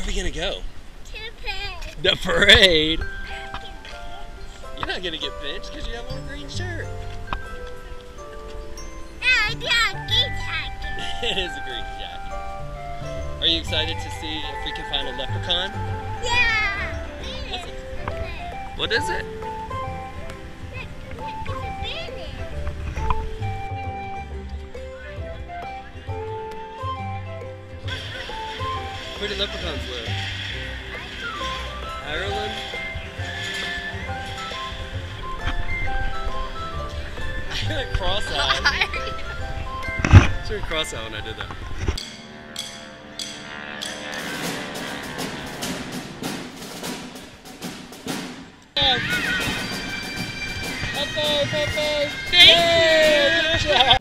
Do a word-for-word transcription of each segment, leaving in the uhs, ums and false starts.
we gonna go? To the parade. The parade? You're not gonna get pinched because you have on a green shirt. No, it's a green jacket. It is a green jacket. Are you excited to see if we can find a leprechaun? Yeah. What's it? What is it? Look, look, it's a banner. Where do leprechauns live? Ireland? I went cross-eyed. I turned cross-eyed when I did that. High five, high five. Thank Yay, good job.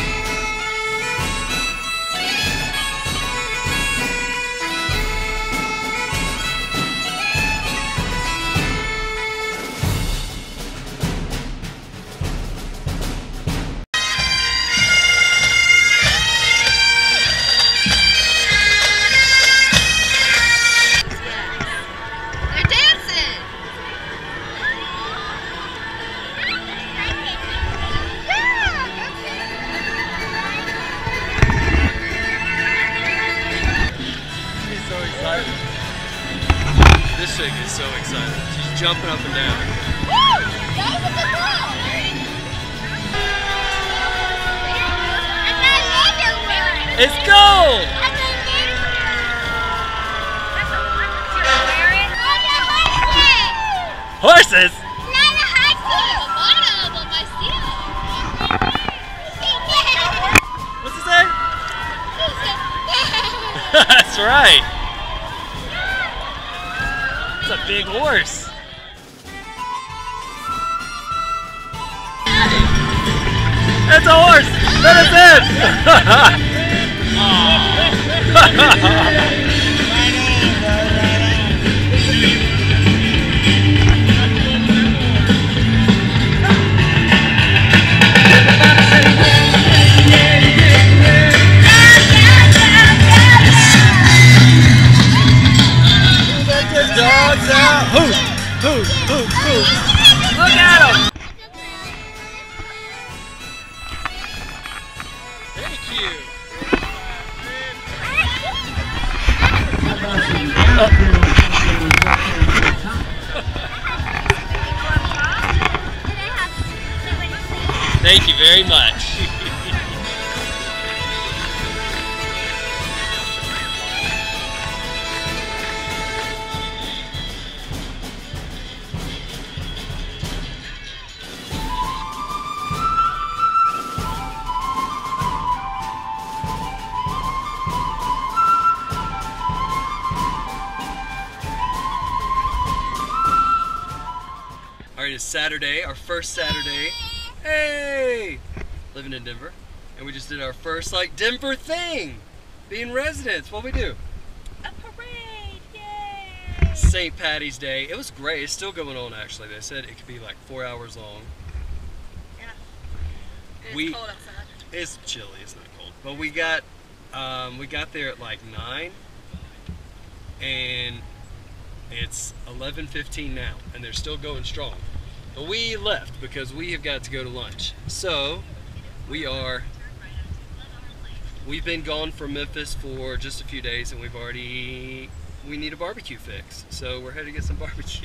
They're dancing. She's so excited. This chick is so excited. She's jumping up and down. Woo! That was a good ball. I got another one. It's gold! I got another one. Horses? Not a horse. A lot of them, I see them. What's his name? That's right. It's a big horse. It's a horse! Let us in! Dogs out! Hoo! Hoo! Hoo! Hoo! Look at him! Thank you! Thank you very much. Alright, it's Saturday, our first Saturday. Hey! Living in Denver. And we just did our first, like, Denver thing! Being residents. What'd we do? A parade, yay! Saint Patty's Day. It was great. It's still going on, actually. They said it could be like four hours long. Yeah. It's We- cold outside. It's chilly. It's not cold. But we got, um, we got there at like nine. And it's eleven fifteen now. And they're still going strong. But we left because we have got to go to lunch. So, we are, we've been gone from Memphis for just a few days and we've already, we need a barbecue fix. So we're headed to get some barbecue.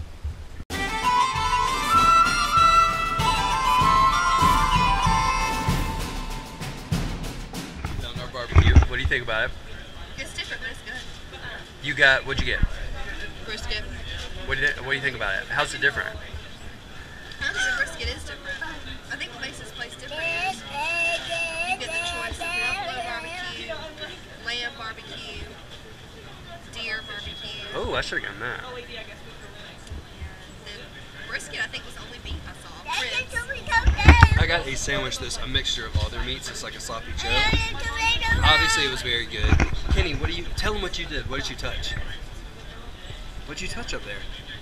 Done our barbecue. What do you think about it? It's different, but it's good. You got, what'd you get? Brisket. What do you, what do you think about it? How's it different? I think the brisket is different. I think Mace's place different. You get the choice of buffalo barbecue, lamb barbecue, deer barbecue. Oh, I should have gotten that. The brisket, I think, was only beef I saw. Ribs. I got a sandwich that's a mixture of all their meats. It's like a sloppy Joe. Obviously, it was very good. Kenny, what do you, tell them what you did. What did you touch? What'd you touch up there?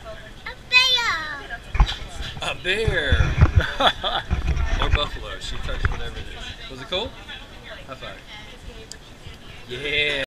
A bear! Or buffalo. She touched whatever it is. Was it cool? High five. Yeah!